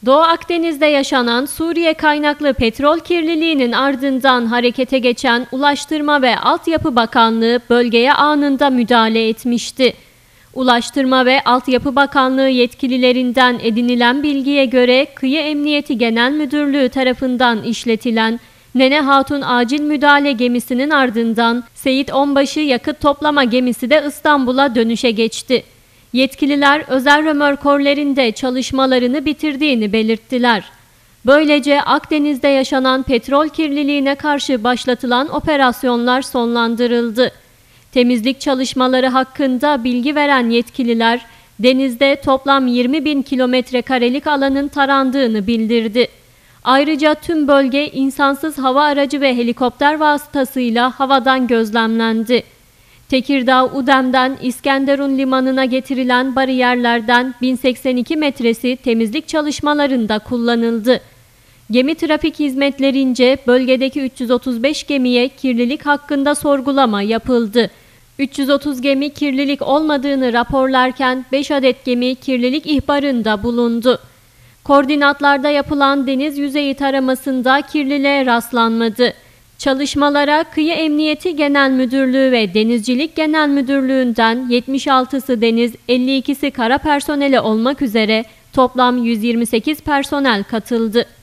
Doğu Akdeniz'de yaşanan Suriye kaynaklı petrol kirliliğinin ardından harekete geçen Ulaştırma ve Altyapı Bakanlığı bölgeye anında müdahale etmişti. Ulaştırma ve Altyapı Bakanlığı yetkililerinden edinilen bilgiye göre Kıyı Emniyeti Genel Müdürlüğü tarafından işletilen Nene Hatun Acil Müdahale Gemisi'nin ardından Seyit Onbaşı yakıt toplama gemisi de İstanbul'a dönüşe geçti. Yetkililer özel römorkörlerin de çalışmalarını bitirdiğini belirttiler. Böylece Akdeniz'de yaşanan petrol kirliliğine karşı başlatılan operasyonlar sonlandırıldı. Temizlik çalışmaları hakkında bilgi veren yetkililer, denizde toplam 20.000 kilometrekarelik alanın tarandığını bildirdi. Ayrıca tüm bölge insansız hava aracı ve helikopter vasıtasıyla havadan gözlemlendi. Tekirdağ Udem'den İskenderun limanına getirilen bariyerlerden 1082 metresi temizlik çalışmalarında kullanıldı. Gemi trafik hizmetlerince bölgedeki 335 gemiye kirlilik hakkında sorgulama yapıldı. 330 gemi kirlilik olmadığını raporlarken 5 adet gemi kirlilik ihbarında bulundu. Koordinatlarda yapılan deniz yüzeyi taramasında kirliliğe rastlanmadı. Çalışmalara Kıyı Emniyeti Genel Müdürlüğü ve Denizcilik Genel Müdürlüğü'nden 76'sı deniz, 52'si kara personeli olmak üzere toplam 128 personel katıldı.